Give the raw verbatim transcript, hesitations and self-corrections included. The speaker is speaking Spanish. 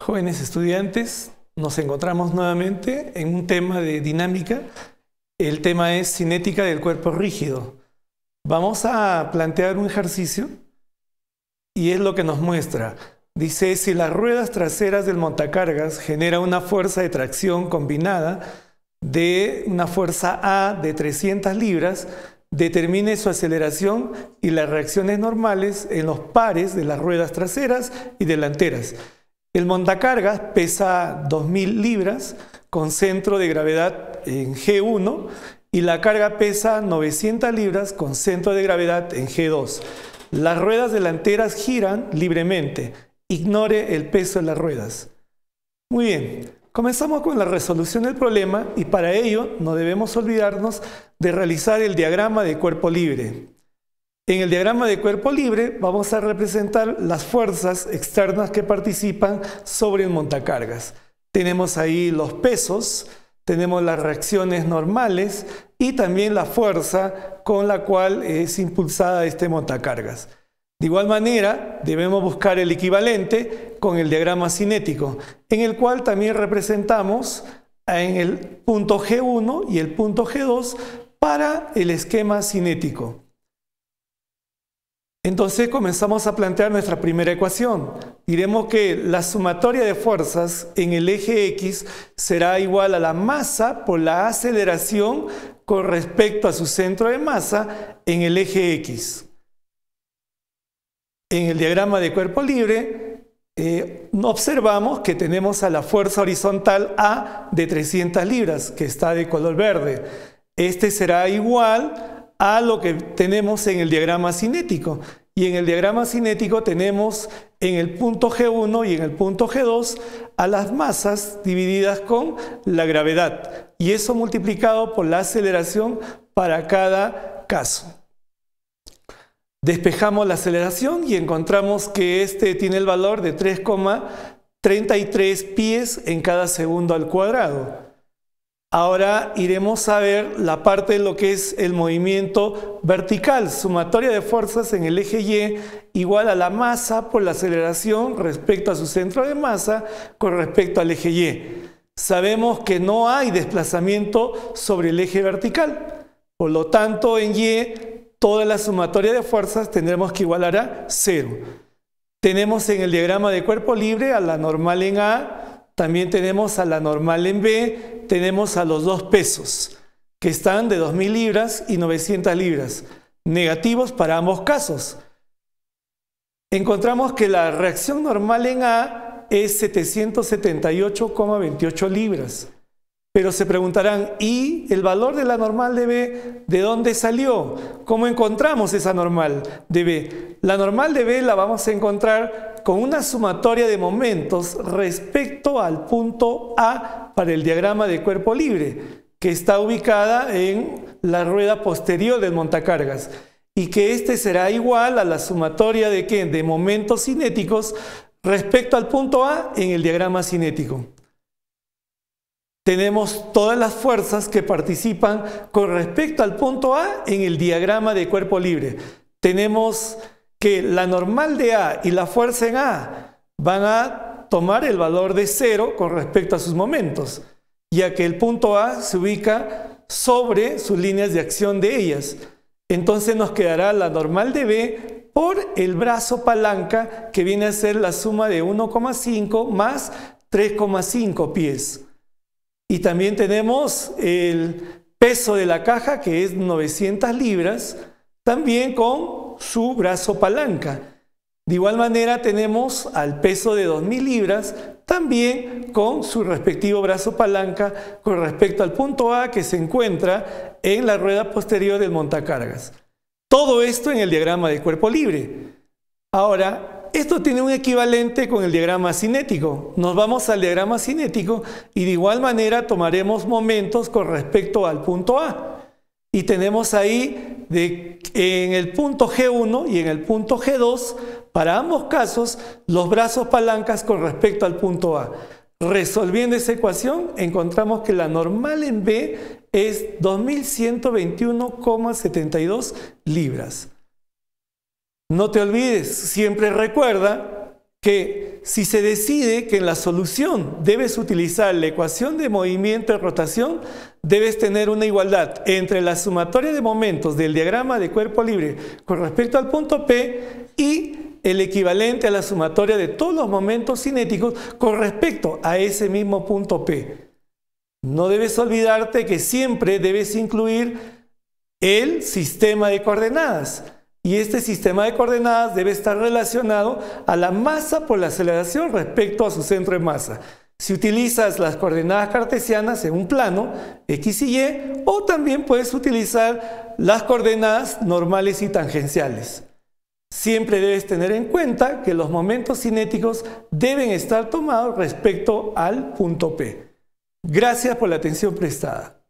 Jóvenes estudiantes, nos encontramos nuevamente en un tema de dinámica. El tema es cinética del cuerpo rígido. Vamos a plantear un ejercicio y es lo que nos muestra. Dice, si las ruedas traseras del montacargas generan una fuerza de tracción combinada de una fuerza A de trescientas libras, determine su aceleración y las reacciones normales en los pares de las ruedas traseras y delanteras. El montacargas pesa dos mil libras con centro de gravedad en G uno y la carga pesa novecientas libras con centro de gravedad en G dos. Las ruedas delanteras giran libremente. Ignore el peso de las ruedas. Muy bien, comenzamos con la resolución del problema y para ello no debemos olvidarnos de realizar el diagrama de cuerpo libre. En el diagrama de cuerpo libre vamos a representar las fuerzas externas que participan sobre el montacargas. Tenemos ahí los pesos, tenemos las reacciones normales y también la fuerza con la cual es impulsada este montacargas. De igual manera, debemos buscar el equivalente con el diagrama cinético, en el cual también representamos en el punto G uno y el punto G dos para el esquema cinético. Entonces comenzamos a plantear nuestra primera ecuación. Diremos que la sumatoria de fuerzas en el eje X será igual a la masa por la aceleración con respecto a su centro de masa en el eje X. En el diagrama de cuerpo libre eh, observamos que tenemos a la fuerza horizontal A de trescientas libras, que está de color verde. Este será igual a lo que tenemos en el diagrama cinético. Y en el diagrama cinético tenemos en el punto G uno y en el punto G dos a las masas divididas con la gravedad. Y eso multiplicado por la aceleración para cada caso. Despejamos la aceleración y encontramos que este tiene el valor de tres coma treinta y tres pies en cada segundo al cuadrado. Ahora iremos a ver la parte de lo que es el movimiento vertical, sumatoria de fuerzas en el eje Y igual a la masa por la aceleración respecto a su centro de masa con respecto al eje Y. Sabemos que no hay desplazamiento sobre el eje vertical, por lo tanto en Y toda la sumatoria de fuerzas tendremos que igualar a cero. Tenemos en el diagrama de cuerpo libre a la normal en A, también tenemos a la normal en B, tenemos a los dos pesos, que están de dos mil libras y novecientas libras, negativos para ambos casos. Encontramos que la reacción normal en A es setecientos setenta y ocho coma veintiocho libras. Pero se preguntarán, ¿y el valor de la normal de B de dónde salió? ¿Cómo encontramos esa normal de B? La normal de B la vamos a encontrar con una sumatoria de momentos respecto al punto A para el diagrama de cuerpo libre, que está ubicada en la rueda posterior del montacargas, y que este será igual a la sumatoria de, ¿qué? De momentos cinéticos respecto al punto A en el diagrama cinético. Tenemos todas las fuerzas que participan con respecto al punto A en el diagrama de cuerpo libre. Tenemos que la normal de A y la fuerza en A van a tomar el valor de cero con respecto a sus momentos, ya que el punto A se ubica sobre sus líneas de acción de ellas. Entonces nos quedará la normal de B por el brazo palanca, que viene a ser la suma de uno coma cinco más tres coma cinco pies. Y también tenemos el peso de la caja, que es novecientas libras, también con su brazo palanca. De igual manera tenemos al peso de dos mil libras, también con su respectivo brazo palanca con respecto al punto A que se encuentra en la rueda posterior del montacargas. Todo esto en el diagrama de cuerpo libre. Ahora, esto tiene un equivalente con el diagrama cinético. Nos vamos al diagrama cinético y de igual manera tomaremos momentos con respecto al punto A. Y tenemos ahí de, en el punto G uno y en el punto G dos, para ambos casos, los brazos palancas con respecto al punto A. Resolviendo esa ecuación, encontramos que la normal en B es dos mil ciento veintiuno coma setenta y dos libras. No te olvides, siempre recuerda que si se decide que en la solución debes utilizar la ecuación de movimiento y rotación, debes tener una igualdad entre la sumatoria de momentos del diagrama de cuerpo libre con respecto al punto P y el equivalente a la sumatoria de todos los momentos cinéticos con respecto a ese mismo punto P. No debes olvidarte que siempre debes incluir el sistema de coordenadas. Y este sistema de coordenadas debe estar relacionado a la masa por la aceleración respecto a su centro de masa. Si utilizas las coordenadas cartesianas en un plano, X y Y, o también puedes utilizar las coordenadas normales y tangenciales. Siempre debes tener en cuenta que los momentos cinéticos deben estar tomados respecto al punto P. Gracias por la atención prestada.